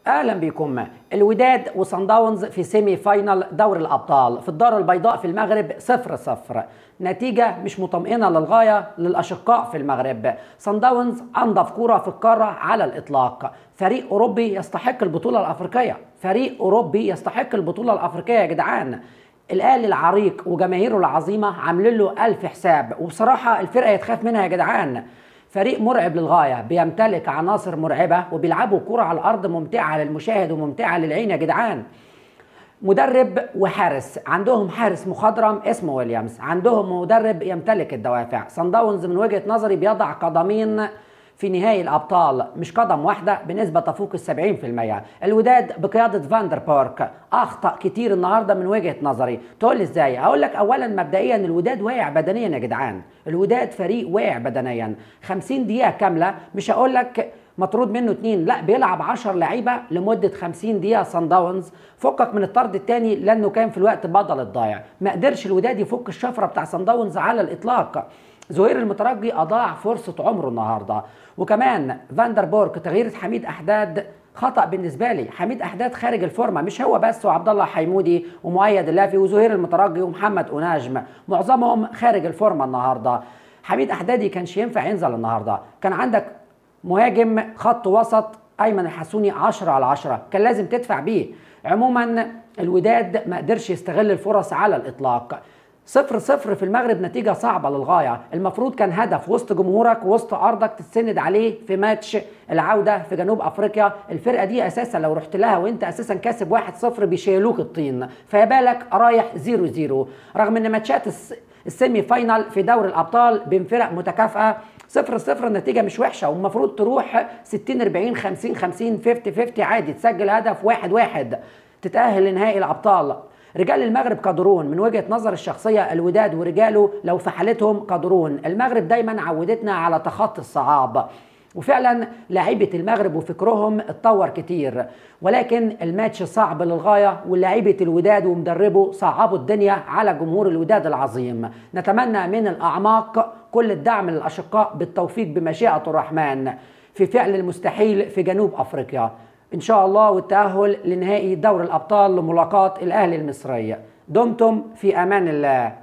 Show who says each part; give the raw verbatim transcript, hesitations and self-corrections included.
Speaker 1: اهلا بكم. الوداد وصن داونز في سيمي فاينال دوري الابطال في الدار البيضاء في المغرب صفر صفر. نتيجه مش مطمئنه للغايه للاشقاء في المغرب. صن داونز انظف كوره في القاره على الاطلاق، فريق اوروبي يستحق البطوله الافريقيه، فريق اوروبي يستحق البطوله الافريقيه يا جدعان. الاهلي العريق وجماهيره العظيمه عاملين له الف حساب، وبصراحه الفرقه يتخاف منها يا جدعان. فريق مرعب للغايه، بيمتلك عناصر مرعبه وبيلعبوا كرة على الارض ممتعه للمشاهد وممتعه للعين يا جدعان. مدرب وحارس، عندهم حارس مخضرم اسمه ويليامز، عندهم مدرب يمتلك الدوافع. صن داونز من وجهه نظري بيضع قدمين في نهائي الابطال، مش قدم واحده بنسبه تفوق السبعين في المية. الوداد بقياده فاندر بورك اخطا كتير النهارده من وجهه نظري. تقول لي ازاي؟ هقول لك اولا مبدئيا الوداد واقع بدنيا يا جدعان، الوداد فريق واقع بدنيا. خمسين دقيقه كامله، مش هقول لك مطرود منه اتنين، لا بيلعب عشر لعيبه لمده خمسين دقيقه. صن داونز فكك من الطرد الثاني لانه كان في الوقت بدل الضايع، ما قدرش الوداد يفك الشفره بتاع صن داونز على الاطلاق. زهير المترجي اضاع فرصه عمره النهارده. وكمان فاندر بورك تغيير حميد احداد خطا بالنسبه لي. حميد احداد خارج الفورمه، مش هو بس، وعبد الله حيمودي ومؤيد اللافي وزهير المترجي ومحمد أوناجم معظمهم خارج الفورمه النهارده. حميد احدادي كانش ينفع ينزل النهارده. كان عندك مهاجم خط وسط ايمن الحسوني عشرة على عشرة، كان لازم تدفع بيه. عموما الوداد ما قدرش يستغل الفرص على الاطلاق. صفر صفر في المغرب نتيجة صعبة للغاية، المفروض كان هدف وسط جمهورك وسط أرضك تتسند عليه في ماتش العودة في جنوب أفريقيا. الفرقة دي أساسا لو رحت لها وأنت أساسا كاسب واحد صفر بيشيلوك الطين، فيا بالك رايح زيرو زيرو. رغم أن ماتشات السيمي فاينال في دوري الأبطال بين فرق متكافئة، صفر صفر النتيجة مش وحشة، والمفروض تروح ستين أربعين خمسين خمسين خمسين خمسين عادي، تسجل هدف واحد واحد تتأهل لنهائي الأبطال. رجال المغرب قادرون من وجهة نظر الشخصية، الوداد ورجاله لو في حالتهم قادرون. المغرب دايما عودتنا على تخطي الصعاب، وفعلا لاعيبة المغرب وفكرهم اتطور كتير، ولكن الماتش صعب للغاية، ولاعيبة الوداد ومدربه صعبوا الدنيا على جمهور الوداد العظيم. نتمنى من الأعماق كل الدعم للأشقاء بالتوفيق بمشيئة الرحمن في فعل المستحيل في جنوب أفريقيا إن شاء الله، والتأهل لنهائي دوري الأبطال لملاقاة الأهلي المصري. دمتم في أمان الله.